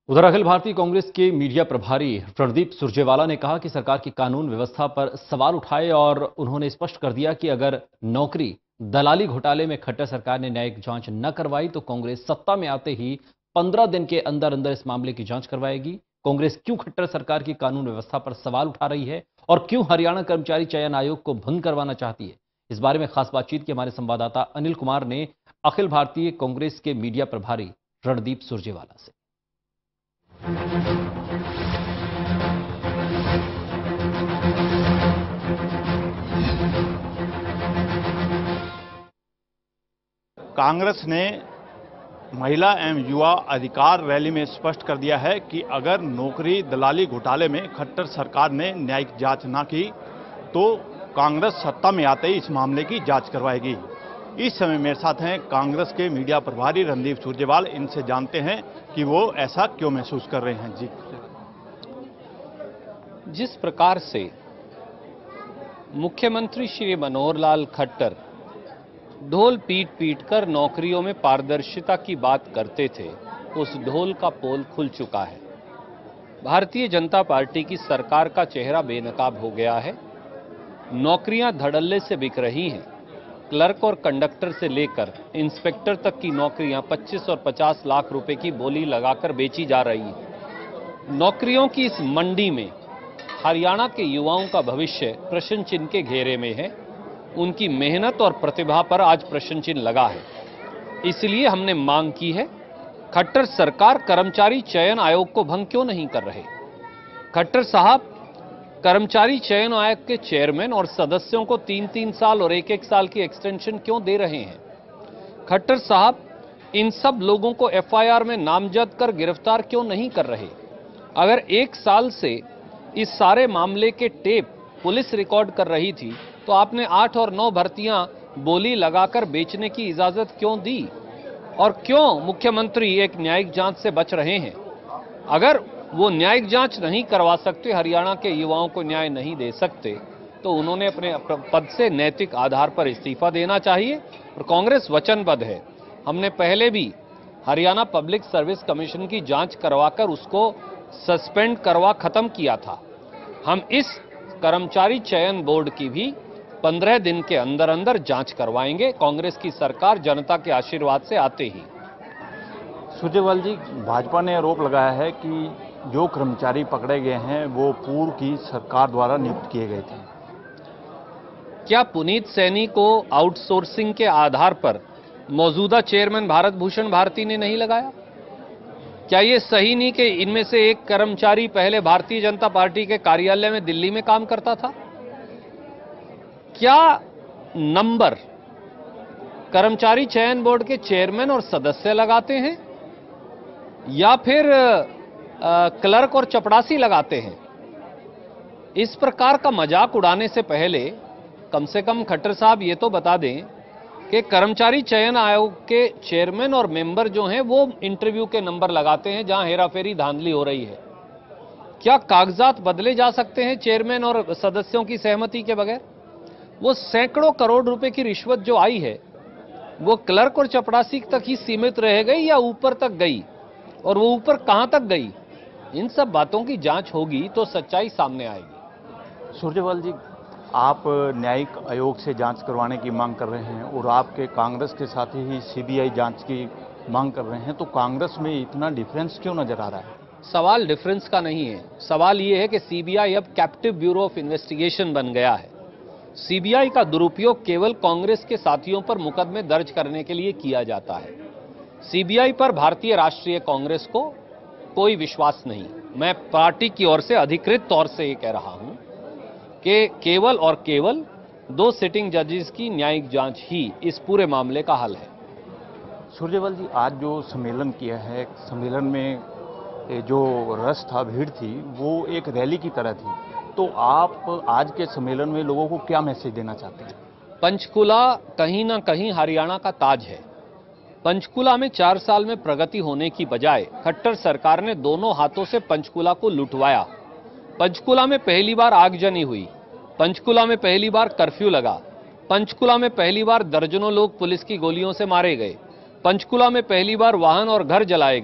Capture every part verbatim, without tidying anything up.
उधर अखिल भारतीय कांग्रेस के मीडिया प्रभारी रणदीप सुरजेवाला ने कहा कि सरकार की कानून व्यवस्था पर सवाल उठाए और उन्होंने स्पष्ट कर दिया कि अगर नौकरी दलाली घोटाले में खट्टर सरकार ने न्यायिक जांच न करवाई तो कांग्रेस सत्ता में आते ही पंद्रह दिन के अंदर अंदर इस मामले की जांच करवाएगी। कांग्रेस क्यों खट्टर सरकार की कानून व्यवस्था पर सवाल उठा रही है और क्यों हरियाणा कर्मचारी चयन आयोग को भंग करवाना चाहती है, इस बारे में खास बातचीत की हमारे संवाददाता अनिल कुमार ने अखिल भारतीय कांग्रेस के मीडिया प्रभारी रणदीप सुरजेवाला से। कांग्रेस ने महिला एवं युवा अधिकार रैली में स्पष्ट कर दिया है कि अगर नौकरी दलाली घोटाले में खट्टर सरकार ने न्यायिक जांच ना की तो कांग्रेस सत्ता में आते ही इस मामले की जांच करवाएगी। इस समय मेरे साथ हैं कांग्रेस के मीडिया प्रभारी रणदीप सुरजेवाला। इनसे जानते हैं कि वो ऐसा क्यों महसूस कर रहे हैं। जी, जिस प्रकार से मुख्यमंत्री श्री मनोहर लाल खट्टर ढोल पीट पीट कर नौकरियों में पारदर्शिता की बात करते थे, उस ढोल का पोल खुल चुका है। भारतीय जनता पार्टी की सरकार का चेहरा बेनकाब हो गया है। नौकरियां धड़ल्ले से बिक रही हैं। क्लर्क और कंडक्टर से लेकर इंस्पेक्टर तक की नौकरियां पच्चीस और पचास लाख रुपए की बोली लगाकर बेची जा रही हैं। नौकरियों की इस मंडी में हरियाणा के युवाओं का भविष्य प्रश्न चिन्ह के घेरे में है। उनकी मेहनत और प्रतिभा पर आज प्रश्न चिन्ह लगा है। इसलिए हमने मांग की है, खट्टर सरकार कर्मचारी चयन आयोग को भंग क्यों नहीं कर रहे। खट्टर साहब कर्मचारी चयन आयोग के चेयरमैन और सदस्यों को तीन तीन साल और एक एक साल की एक्सटेंशन क्यों दे रहे हैं। खट्टर साहब इन सब लोगों को एफ आई आर में नामजद कर गिरफ्तार क्यों नहीं कर रहे। अगर एक साल से इस सारे मामले के टेप पुलिस रिकॉर्ड कर रही थी तो आपने आठ और नौ भर्तियां बोली लगाकर बेचने की इजाजत क्यों दी, और क्यों मुख्यमंत्री एक न्यायिक जांच से बच रहे हैं। अगर वो न्यायिक जांच नहीं करवा सकते, हरियाणा के युवाओं को न्याय नहीं दे सकते, तो उन्होंने अपने पद से नैतिक आधार पर इस्तीफा देना चाहिए। और कांग्रेस वचनबद्ध है। हमने पहले भी हरियाणा पब्लिक सर्विस कमीशन की जांच करवाकर उसको सस्पेंड करवा खत्म किया था। हम इस कर्मचारी चयन बोर्ड की भी पंद्रह दिन के अंदर अंदर जांच करवाएंगे, कांग्रेस की सरकार जनता के आशीर्वाद से आते ही। सुरजेवाला जी, भाजपा ने आरोप लगाया है कि जो कर्मचारी पकड़े गए हैं वो पूर्व की सरकार द्वारा नियुक्त किए गए थे। क्या पुनीत सैनी को आउटसोर्सिंग के आधार पर मौजूदा चेयरमैन भारत भूषण भारती ने नहीं लगाया? क्या ये सही नहीं कि इनमें से एक कर्मचारी पहले भारतीय जनता पार्टी के कार्यालय में दिल्ली में काम करता था? क्या नंबर कर्मचारी चयन बोर्ड के चेयरमैन और सदस्य लगाते हैं या फिर आ, क्लर्क और चपड़ासी लगाते हैं? इस प्रकार का मजाक उड़ाने से पहले कम से कम खट्टर साहब ये तो बता दें कि कर्मचारी चयन आयोग के चेयरमैन और मेंबर जो हैं वो इंटरव्यू के नंबर लगाते हैं जहां हेराफेरी धांधली हो रही है। क्या कागजात बदले जा सकते हैं चेयरमैन और सदस्यों की सहमति के बगैर? वो सैकड़ों करोड़ रुपए की रिश्वत जो आई है वो क्लर्क और चपड़ासी तक ही सीमित रह गई या ऊपर तक गई, और वो ऊपर कहां तक गई? इन सब बातों की जांच होगी तो सच्चाई सामने आएगी। सुरजेवाला जी, आप न्यायिक आयोग से जांच करवाने की मांग कर रहे हैं और आपके कांग्रेस के साथ ही सी बी आई जांच की मांग कर रहे हैं, तो कांग्रेस में इतना डिफरेंस क्यों नजर आ रहा है? सवाल डिफरेंस का नहीं है। सवाल ये है कि सी बी आई अब कैप्टिव ब्यूरो ऑफ इन्वेस्टिगेशन बन गया है। सी बी आई का दुरुपयोग केवल कांग्रेस के साथियों पर मुकदमे दर्ज करने के लिए किया जाता है। सी बी आई पर भारतीय राष्ट्रीय कांग्रेस को कोई विश्वास नहीं। मैं पार्टी की ओर से अधिकृत तौर से ये कह रहा हूं कि केवल और केवल दो सिटिंग जजेस की न्यायिक जांच ही इस पूरे मामले का हल है। सुरजेवाला जी, आज जो सम्मेलन किया है, सम्मेलन में जो रस था, भीड़ थी, वो एक रैली की तरह थी, तो आप आज के सम्मेलन में लोगों को क्या मैसेज देना चाहते हैं? पंचकुला कहीं ना कहीं हरियाणा का ताज है। पंचकुला में चार साल में प्रगति होने की बजाय खट्टर सरकार ने दोनों हाथों से पंचकुला को लुटवाया। पंचकुला में पहली बार आगजनी हुई, पंचकुला में पहली बार कर्फ्यू लगा, पंचकुला में पहली बार दर्जनों लोग पुलिस की गोलियों से मारे गए, पंचकुला में पहली बार वाहन और घर जलाए गए,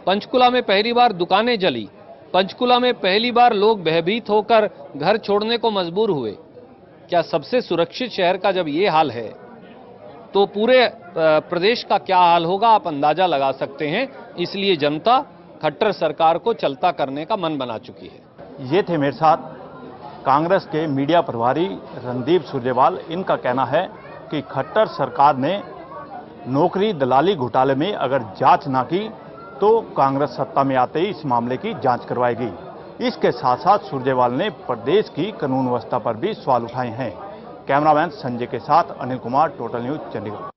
पंचकुला में पहली बार दुकानें जली, पंचकुला में पहली बार लोग भयभीत होकर घर छोड़ने को मजबूर हुए। क्या सबसे सुरक्षित शहर का जब ये हाल है तो पूरे प्रदेश का क्या हाल होगा, आप अंदाजा लगा सकते हैं। इसलिए जनता खट्टर सरकार को चलता करने का मन बना चुकी है। ये थे मेरे साथ कांग्रेस के मीडिया प्रभारी रणदीप सुरजेवाला। इनका कहना है कि खट्टर सरकार ने नौकरी दलाली घोटाले में अगर जांच ना की तो कांग्रेस सत्ता में आते ही इस मामले की जांच करवाएगी। इसके साथ साथ सुरजेवाला ने प्रदेश की कानून व्यवस्था पर भी सवाल उठाए हैं। कैमरामैन संजय के साथ अनिल कुमार, टोटल न्यूज, चंडीगढ़।